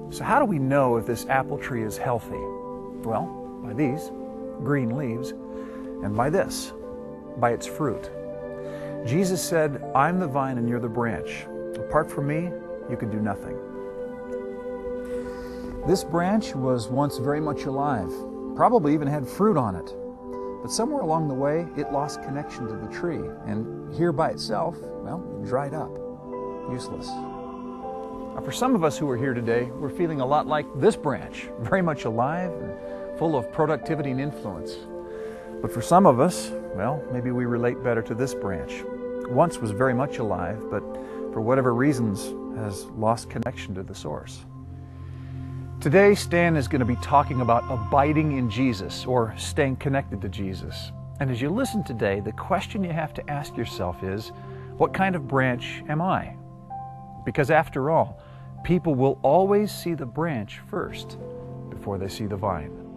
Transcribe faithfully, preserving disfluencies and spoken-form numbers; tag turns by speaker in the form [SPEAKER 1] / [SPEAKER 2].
[SPEAKER 1] So how do we know if this apple tree is healthy? Well, by these green leaves, and by this, by its fruit. Jesus said, "I'm the vine and you're the branch. Apart from me, you can do nothing." This branch was once very much alive, probably even had fruit on it. But somewhere along the way, it lost connection to the tree, and here by itself, well, it dried up, useless. Now, for some of us who are here today, we're feeling a lot like this branch, very much alive and full of productivity and influence. But for some of us, well, maybe we relate better to this branch. Once was very much alive, but for whatever reasons has lost connection to the source. Today, Stan is going to be talking about abiding in Jesus, or staying connected to Jesus. And as you listen today, the question you have to ask yourself is, what kind of branch am I? Because after all, people will always see the branch first before they see the vine.